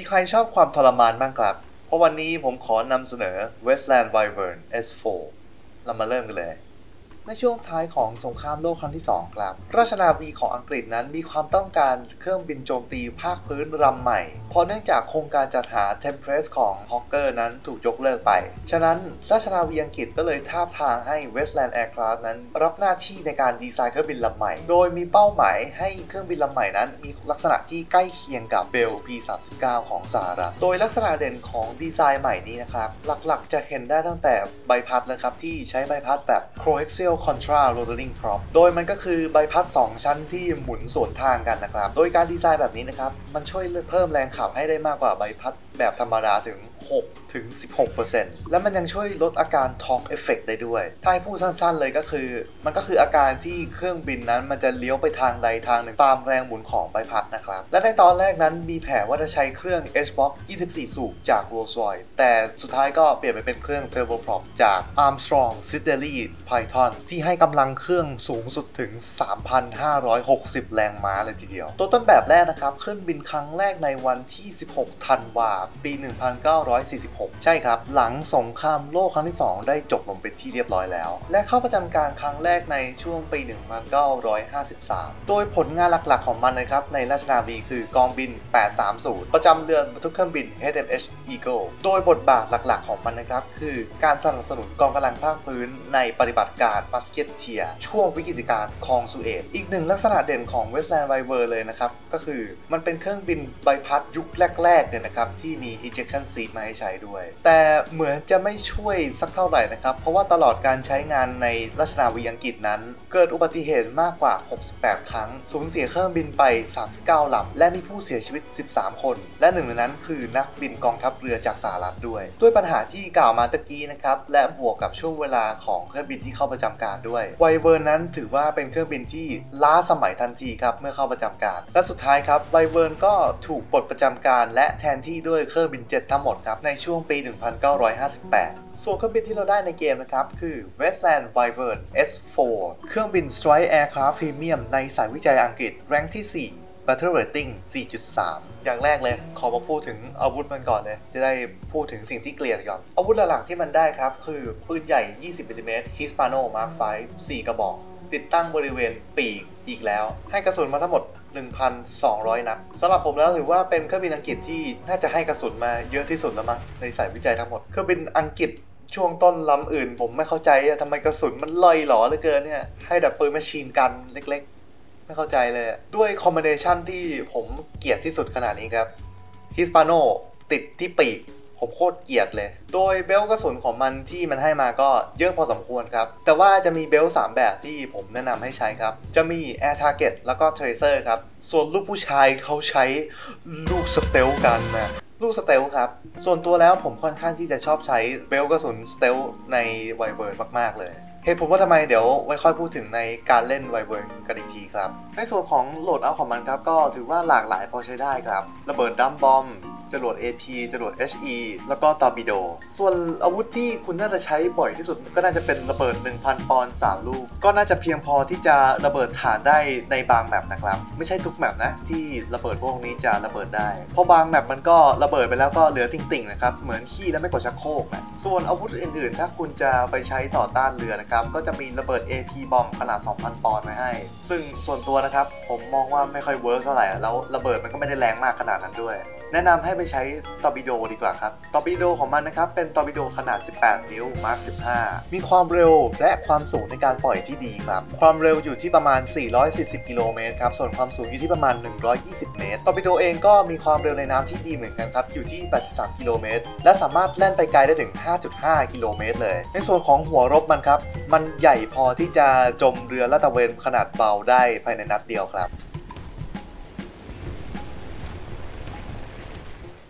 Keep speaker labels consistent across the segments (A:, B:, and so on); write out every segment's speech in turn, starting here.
A: ใครชอบความทรมานบ้างครับเพราะวันนี้ผมขอนำเสนอ Westland Wyvern S4 เรามาเริ่มกันเลยในช่วงท้ายของสงครามโลกครั้งที่2ครับราชนาวีของอังกฤษนั้นมีความต้องการเครื่องบินโจมตีภาคพื้นลำใหม่เพราะเนื่องจากโครงการจัดหา Tempest ของ Hawker นั้นถูกยกเลิกไปฉะนั้นราชนาวีอังกฤษก็เลยทาบทางให้ Westland Aircraft นั้นรับหน้าที่ในการดีไซน์เครื่องบินลำใหม่โดยมีเป้าหมายให้เครื่องบินลำใหม่นั้นมีลักษณะที่ใกล้เคียงกับ Bell P-39 ของสหรัฐโดยลักษณะเด่นของดีไซน์ใหม่นี้นะครับหลักๆจะเห็นได้ตั้งแต่ใบพัดเลยครับที่ใช้ใบพัดแบบ Coaxial Contra Rotating Prop โดยมันก็คือใบพัด2ชั้นที่หมุนสวนทางกันนะครับโดยการดีไซน์แบบนี้นะครับมันช่วยเพิ่มแรงขับให้ได้มากกว่าใบพัดแบบธรรมดาถึง6-16% และมันยังช่วยลดอาการ Torque Effect ได้ด้วยถ้าให้พูดสั้นๆเลยก็คือมันก็คืออาการที่เครื่องบินนั้นมันจะเลี้ยวไปทางใดทางหนึ่งตามแรงหมุนของใบพัดนะครับและในตอนแรกนั้นมีแผนว่าจะใช้เครื่อง H-Block 24 สูบจาก Rolls-Royce แต่สุดท้ายก็เปลี่ยนไปเป็นเครื่อง Turboprop จาก Armstrong Siddeley Python ที่ให้กำลังเครื่องสูงสุดถึง 3,560 แรงม้าเลยทีเดียวตัวต้นแบบแรกนะครับขึ้นบินครั้งแรกในวันที่ 16 ธันวาคม ปี 1946 ใช่ครับหลังสงครามโลกครั้งที่ 2 ได้จบลงเป็นที่เรียบร้อยแล้วและเข้าประจำการครั้งแรกในช่วงปี 1953 โดยผลงานหลักๆของมันนะครับในราชนาวีคือกองบิน 830 ประจำเรือบรรทุกเครื่องบิน HMS Eagle โดยบทบาทหลักๆของมันนะครับคือการสนับสนุนกองกำลังภาคพื้นในปฏิบัติการ Musketeer ช่วงวิกฤตการณ์คลองสุเอตอีกหนึ่งลักษณะเด่นของ Westland Wyvern เลยนะครับก็คือมันเป็นเครื่องบินใบพัดยุคแรกๆเนี่ยนะครับที่มี ejection seat มาให้ใช้ด้วยแต่เหมือนจะไม่ช่วยสักเท่าไหร่นะครับเพราะว่าตลอดการใช้งานในราชนาวีอังกฤษนั้นเกิดอุบัติเหตุมากกว่า68 ครั้งสูญเสียเครื่องบินไป39 ลำและมีผู้เสียชีวิต13 คนและหนึ่งในนั้นคือนักบินกองทัพเรือจากสหรัฐด้วยปัญหาที่กล่าวมาตะกี้นะครับและบวกกับช่วงเวลาของเครื่องบินที่เข้าประจำการด้วยไวเวิร์นนั้นถือว่าเป็นเครื่องบินที่ล้าสมัยทันทีครับเมื่อเข้าประจำการและสุดท้ายครับไวเวิร์นก็ถูกปลดประจำการและแทนที่ด้วยเครื่องบินเจ็ตทั้งหมดครับในช่วงปี 1958 ส่วนเครื่องบินที่เราได้ในเกมนะครับคือ Westland Wyvern S4 เครื่องบิน Strike Aircraft Premium ในสายวิจัยอังกฤษแรงค์ที่ 4 Battle Rating 4.3 อย่างแรกเลยขอมาพูดถึงอาวุธมันก่อนเลยจะได้พูดถึงสิ่งที่เกลียดก่อนอาวุธหลักๆที่มันได้ครับคือปืนใหญ่ 20 มิลลิเมตร Hispano Mark 5 4 กระบอกติดตั้งบริเวณปีกอีกแล้วให้กระสุนมาทั้งหมด 1,200 นัดสำหรับผมแล้วถือว่าเป็นเครื่องบินอังกฤษที่น่าจะให้กระสุนมาเยอะที่สุดแล้วมั้งในสายวิจัยทั้งหมดเครื่องบินอังกฤษช่วงต้นลำอื่นผมไม่เข้าใจทำไมกระสุนมันลอยหลอเหลือเกินเนี่ยให้ดับปืนแมชชีนกันเล็กๆไม่เข้าใจเลยด้วยคอมบิเนชันที่ผมเกลียดที่สุดขนาดนี้ครับฮิสปาโนติดที่ปีกผมโคตรเกลียดเลยโดยเบลกระสุนของมันที่มันให้มาก็เยอะพอสมควรครับแต่ว่าจะมีเบล3แบบที่ผมแนะนำให้ใช้ครับจะมี Air Target แล้วก็ Tracer ครับส่วนลูกผู้ชายเขาใช้ลูกสเตลกันนะลูกสเตลครับส่วนตัวแล้วผมค่อนข้างที่จะชอบใช้เบลกระสุนสเตลในไวเบิร์นมากๆเลยเหตุผลว่าทำไมเดี๋ยวไว้ค่อยพูดถึงในการเล่นไวเบิร์นกันอีกทีครับในส่วนของโหลดเอาของมันครับก็ถือว่าหลากหลายพอใช้ได้ครับระเบิดดัมบอมจรวด AP จรวด HE แล้วก็ตอร์ปิโดส่วนอาวุธที่คุณน่าจะใช้บ่อยที่สุดก็น่าจะเป็นระเบิด 1,000 ปอนด์3 ลูกก็น่าจะเพียงพอที่จะระเบิดฐานได้ในบางแมปนะครับไม่ใช่ทุกแมปนะที่ระเบิดพวกนี้จะระเบิดได้เพราะบางแมปมันก็ระเบิดไปแล้วก็เหลือติ่งๆนะครับเหมือนขี้แล้วไม่กดชักโครกนะส่วนอาวุธอื่นๆถ้าคุณจะไปใช้ต่อต้านเรือนะครับก็จะมีระเบิด AP บอมขนาด 2,000 ปอนด์ไว้ให้ซึ่งส่วนตัวนะครับผมมองว่าไม่ค่อยเวิร์กเท่าไหร่แล้วระเบิดมันก็ไม่ได้แรงมากขนาดนั้นด้วยแนะนำให้ไปใช้ตอร์ปิโดดีกว่าครับตอร์ปิโดของมันนะครับเป็นตอร์ปิโดขนาด 18 นิ้ว Mark 15 มีความเร็วและความสูงในการปล่อยที่ดีครับความเร็วอยู่ที่ประมาณ 440 กิโลเมตรครับส่วนความสูงอยู่ที่ประมาณ 120 เมตรตอร์ปิโดเองก็มีความเร็วในน้ำที่ดีเหมือนกันครับอยู่ที่ 83 กิโลเมตรและสามารถแล่นไปไกลได้ถึง 5.5 กิโลเมตรเลยในส่วนของหัวรบมันครับมันใหญ่พอที่จะจมเรือลาดตระเวนขนาดเบาได้ภายในนัดเดียวครับม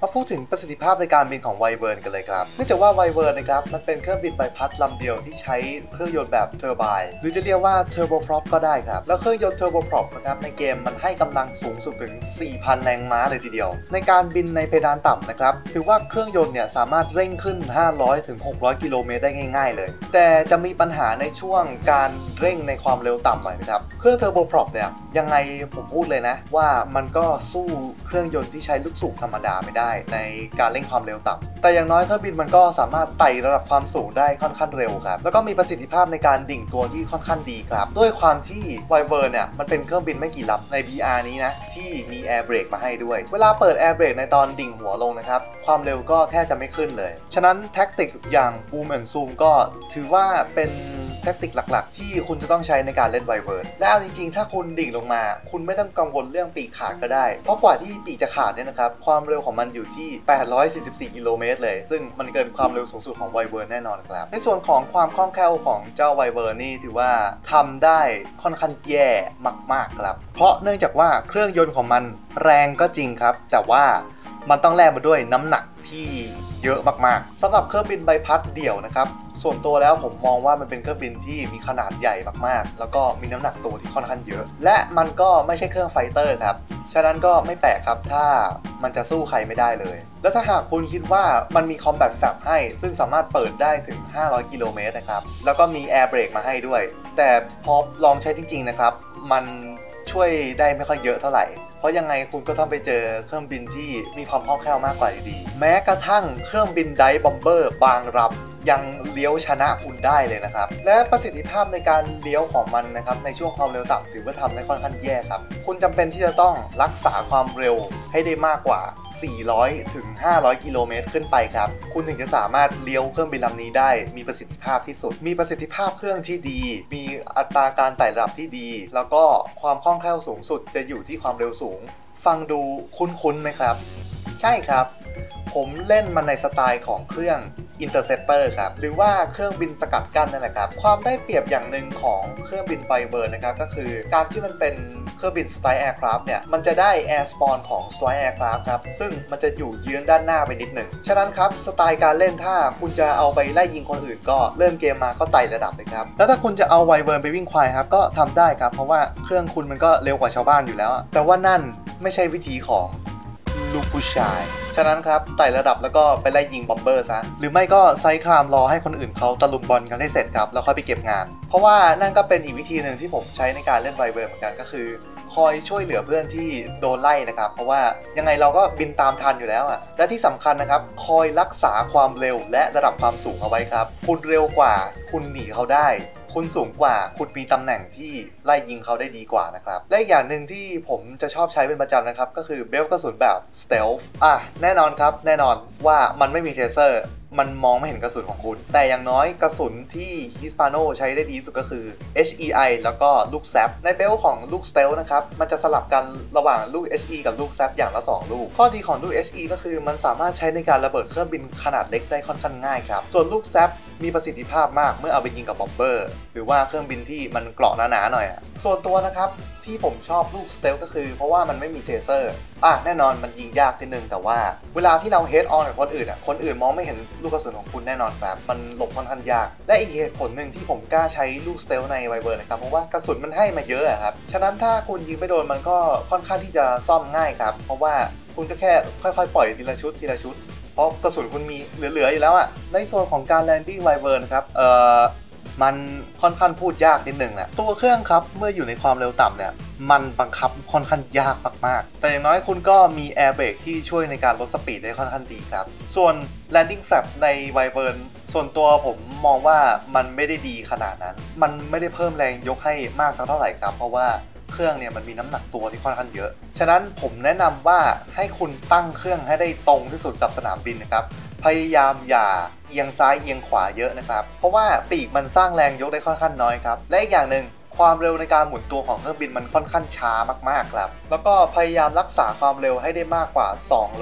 A: มาพูดถึงประสิทธิภาพในการบินของไวเบิร์นกันเลยครับเนื่องจากว่าไวเบิร์นนะครับมันเป็นเครื่องบินใบพัดลำเดียวที่ใช้เครื่องยนต์แบบเทอร์ไบน์หรือจะเรียกว่าเทอร์โบพรอปก็ได้ครับแล้วเครื่องยนต์เทอร์โบพรอปนะครับในเกมมันให้กำลังสูงสุดถึง 4,000 แรงม้าเลยทีเดียวในการบินในเพดานต่ำนะครับถือว่าเครื่องยนต์เนี่ยสามารถเร่งขึ้น 500 ถึง 600 กิโลเมตรได้ง่ายๆเลยแต่จะมีปัญหาในช่วงการเร่งในความเร็วต่ำหน่อยนะครับเครื่องเทอร์โบพรอปเนี่ยยังไงผมพูดเลยนะว่ามันก็สู้เครื่องยนต์ที่ใช้ลูกสูบธรรมดาไม่ได้ในการเร่งความเร็วต่ำแต่อย่างน้อยเครื่องบินมันก็สามารถไต่ระดับความสูงได้ค่อนข้างเร็วครับแล้วก็มีประสิทธิภาพในการดิ่งตัวที่ค่อนข้างดีครับด้วยความที่ไวเบิร์นเนี่ยมันเป็นเครื่องบินไม่กี่ลำใน BR นี้นะที่มีแอร์เบรกมาให้ด้วยเวลาเปิดแอร์เบรกในตอนดิ่งหัวลงนะครับความเร็วก็แทบจะไม่ขึ้นเลยฉะนั้นแท็กติกอย่างบูมแอนด์ซูมก็ถือว่าเป็นแท็กติกหลักๆที่คุณจะต้องใช้ในการเล่นไวเบิร์นและเอาจริงๆถ้าคุณดิ่งลงมาคุณไม่ต้องกังวลเรื่องปีกขาดก็ได้เพราะกว่าที่ปีกจะขาดเนี่ยนะครับความเร็วของมันอยู่ที่844กิโลเมตรเลยซึ่งมันเกินความเร็วสูงสุดของไวเบิร์นแน่นอนครับในส่วนของความคล่องแคล่วของเจ้าไวเบิร์นนี่ถือว่าทำได้ค่อนข้างแย่มากๆครับเพราะเนื่องจากว่าเครื่องยนต์ของมันแรงก็จริงครับแต่ว่ามันต้องแลกมาด้วยน้ำหนักที่เยอะมากๆสำหรับเครื่องบินใบพัดเดี่ยวนะครับส่วนตัวแล้วผมมองว่ามันเป็นเครื่องบินที่มีขนาดใหญ่มากๆแล้วก็มีน้ำหนักตัวที่ค่อนข้างเยอะและมันก็ไม่ใช่เครื่องไฟเตอร์ครับฉะนั้นก็ไม่แปลกครับถ้ามันจะสู้ใครไม่ได้เลยแล้วถ้าหากคุณคิดว่ามันมี Combat Flap ให้ซึ่งสามารถเปิดได้ถึง500กิโลเมตรนะครับแล้วก็มี Air Brake มาให้ด้วยแต่พอลองใช้จริงๆนะครับมันช่วยได้ไม่ค่อยเยอะเท่าไหร่เพราะยังไงคุณก็ต้องไปเจอเครื่องบินที่มีความคล่องแคล่วมากกว่าอยู่ดีแม้กระทั่งเครื่องบินไดฟ์บอมเบอร์บางลำยังเลี้ยวชนะคุณได้เลยนะครับและประสิทธิภาพในการเลี้ยวของมันนะครับในช่วงความเร็วต่ำถือว่าทำได้ค่อนข้างแย่ครับคุณจำเป็นที่จะต้องรักษาความเร็วให้ได้มากกว่า400ถึง500กิโลเมตรขึ้นไปครับคุณถึงจะสามารถเลี้ยวเครื่องบินลำนี้ได้มีประสิทธิภาพที่สุดมีประสิทธิภาพเครื่องที่ดีมีอัตราการไต่ระดับที่ดีแล้วก็ความคล่องแคล่วสูงสุดจะอยู่ที่ความเร็วสูงฟังดูคุ้นๆไหมครับใช่ครับผมเล่นมันในสไตล์ของเครื่อง Interceptor ครับหรือว่าเครื่องบินสกัดกั้นนั่นแหละครับความได้เปรียบอย่างหนึ่งของเครื่องบินไบเบิร์นนะครับก็คือการที่มันเป็นเครื่องบิน Strike Aircraft เนี่ยมันจะได้ Air Spawn ของ Strike Aircraft ครับซึ่งมันจะอยู่เยื้องด้านหน้าไปนิดหนึ่งฉะนั้นครับสไตล์การเล่นถ้าคุณจะเอาไปไล่ยิงคนอื่นก็เริ่มเกมมาก็ไต่ระดับเลยครับแล้วถ้าคุณจะเอาไวเบิร์นไปวิ่งควายครับก็ทำได้ครับเพราะว่าเครื่องคุณมันก็เร็วกว่าชาวบ้านอยู่แล้วแต่ว่านั่นไม่ใช่วิธีของลูกผู้ชายฉะนั้นครับไต่ระดับแล้วก็ไปไล่ยิงบอมเบอร์ซะหรือไม่ก็ไซคลามรอให้คนอื่นเขาตะลุมบอลกันให้เสร็จครับแล้วค่อยไปเก็บงานเพราะว่านั่นก็เป็นอีกวิธีหนึ่งที่ผมใช้ในการเล่นไวเบิร์นเหมือนกันก็คือคอยช่วยเหลือเพื่อนที่โดนไล่นะครับเพราะว่ายังไงเราก็บินตามทันอยู่แล้วอ่ะและที่สำคัญนะครับคอยรักษาความเร็วและระดับความสูงเอาไว้ครับคุณเร็วกว่าคุณหนีเขาได้คุณสูงกว่าคุณมีตำแหน่งที่ไล่ยิงเขาได้ดีกว่านะครับและอีกอย่างหนึ่งที่ผมจะชอบใช้เป็นประจำนะครับก็คือเบลต์กระสุนแบบ Stealth แน่นอนครับแน่นอนว่ามันไม่มีเทเซอร์มันมองไม่เห็นกระสุนของคุณแต่อย่างน้อยกระสุนที่ Hispano ใช้ได้ดีสุดก็คือ HEI แล้วก็ลูกแซปในเบลต์ของลูก Stealth นะครับมันจะสลับกันระหว่างลูก HE กับลูกแซปอย่างละ2ลูกข้อดีของลูก HE ก็คือมันสามารถใช้ในการระเบิดเครื่องบินขนาดเล็กได้ค่อนข้างง่ายครับส่วนลูกแซปมีประสิทธิภาพมากเมื่อเอาไปยิงกับบอมเบอร์หรือว่าเครื่องบินที่มันเกราะหนาๆหน่อยส่วนตัวนะครับที่ผมชอบลูกสเตลก็คือเพราะว่ามันไม่มีเทเซอร์แน่นอนมันยิงยากนิดนึงแต่ว่าเวลาที่เราเฮดออนกับคนอื่นคนอื่นมองไม่เห็นลูกกระสุนของคุณแน่นอนครับมันหลบค่อนข้างยากและอีกเหตุผลหนึ่งที่ผมกล้าใช้ลูกสเตลในไวเบิร์นนะครับเพราะว่ากระสุนมันให้มาเยอะครับฉะนั้นถ้าคุณยิงไม่โดนมันก็ค่อนข้างที่จะซ่อมง่ายครับเพราะว่าคุณก็แค่ค่อยๆปล่อยทีละชุดเพราะกระสุนคุณมีเหลืออยู่แล้วในส่วนของการแลนดิ้งไวเบิร์นครับมันค่อนข้างพูดยากนิดนึงแหละตัวเครื่องครับเมื่ออยู่ในความเร็วต่ำเนี่ยมันบังคับค่อนข้างยากมากๆแต่อย่างน้อยคุณก็มีแอร์เบรกที่ช่วยในการลดสปีดได้ค่อนข้างดีครับส่วน Landing Flap ในไวเบิร์นส่วนตัวผมมองว่ามันไม่ได้ดีขนาดนั้นมันไม่ได้เพิ่มแรงยกให้มากสักเท่าไหร่ครับเพราะว่าเครื่องเนี่ยมันมีน้ำหนักตัวที่ค่อนข้างเยอะฉะนั้นผมแนะนำว่าให้คุณตั้งเครื่องให้ได้ตรงที่สุดกับสนามบินนะครับพยายามอย่าเอียงซ้ายเอียงขวาเยอะนะครับเพราะว่าปีกมันสร้างแรงยกได้ค่อนข้างน้อยครับและอีกอย่างหนึ่งความเร็วในการหมุนตัวของเครื่องบินมันค่อนข้างช้ามากๆครับแล้วก็พยายามรักษาความเร็วให้ได้มากกว่า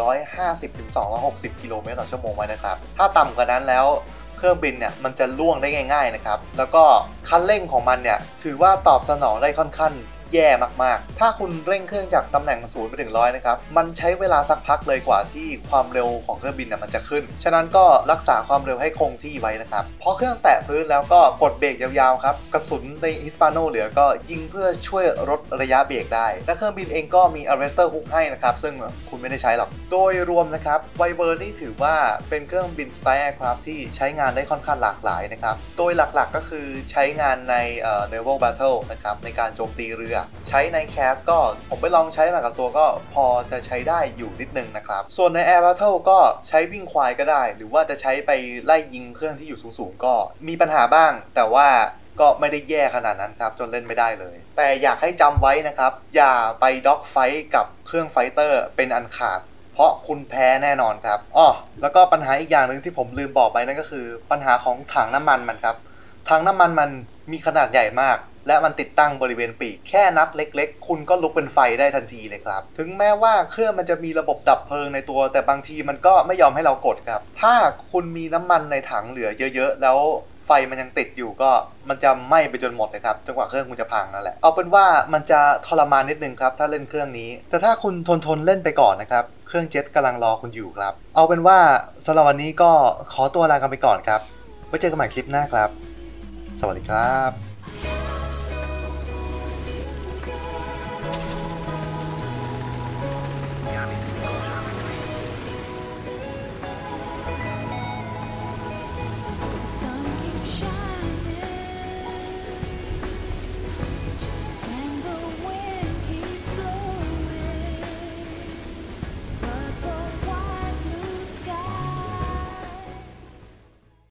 A: 250-260กิโลเมตรต่อชั่วโมงไว้นะครับถ้าต่ำกว่านั้นแล้วเครื่องบินเนี่ยมันจะล่วงได้ง่ายๆนะครับแล้วก็คันเร่งของมันเนี่ยถือว่าตอบสนองได้ค่อนข้างแย่มากๆถ้าคุณเร่งเครื่องจากตำแหน่ง0ไปถึง100นะครับมันใช้เวลาสักพักเลยกว่าที่ความเร็วของเครื่องบินมันจะขึ้นฉะนั้นก็รักษาความเร็วให้คงที่ไว้นะครับพอเครื่องแตะพื้นแล้วก็กดเบรกยาวๆครับกระสุนในฮิสปาโนเหลือก็ยิงเพื่อช่วยลดระยะเบรกได้และเครื่องบินเองก็มี arrestor hook ให้นะครับซึ่งคุณไม่ได้ใช้หรอกโดยรวมนะครับไวเบิร์นนี่ถือว่าเป็นเครื่องบินสไตล์แอร์คราฟที่ใช้งานได้ค่อนข้างหลากหลายนะครับโดยหลักๆก็คือใช้งานในnaval battle นะครับในการโจมตีเรือใช้ในแคสก็ผมไปลองใช้มากับตัวก็พอจะใช้ได้อยู่นิดนึงนะครับส่วนใน air battle ก็ใช้วิ่งควายก็ได้หรือว่าจะใช้ไปไล่ยิงเครื่องที่อยู่สูงๆก็มีปัญหาบ้างแต่ว่าก็ไม่ได้แย่ขนาดนั้นครับจนเล่นไม่ได้เลยแต่อยากให้จำไว้นะครับอย่าไปด็อกไฟท์กับเครื่องไฟเตอร์เป็นอันขาดเพราะคุณแพ้แน่นอนครับอ้อแล้วก็ปัญหาอีกอย่างหนึ่งที่ผมลืมบอกไปนั่นก็คือปัญหาของถังน้ำมันมันครับถังน้ำมันมันมีขนาดใหญ่มากและมันติดตั้งบริเวณปีกแค่นัดเล็กๆคุณก็ลุกเป็นไฟได้ทันทีเลยครับถึงแม้ว่าเครื่องมันจะมีระบบดับเพลิงในตัวแต่บางทีมันก็ไม่ยอมให้เรากดครับถ้าคุณมีน้ำมันในถังเหลือเยอะๆแล้วไฟมันยังติดอยู่ก็มันจะไหม้ไปจนหมดเลยครับจนกว่าเครื่องคุณจะพังนั่นแหละเอาเป็นว่ามันจะทรมานนิดนึงครับถ้าเล่นเครื่องนี้แต่ถ้าคุณทนเล่นไปก่อนนะครับเครื่องเจ็ตกำลังรอคุณอยู่ครับเอาเป็นว่าสำหรับวันนี้ก็ขอตัวลากันไปก่อนครับไว้เจอกันใหม่คลิปหน้าครับสวัสดีครับ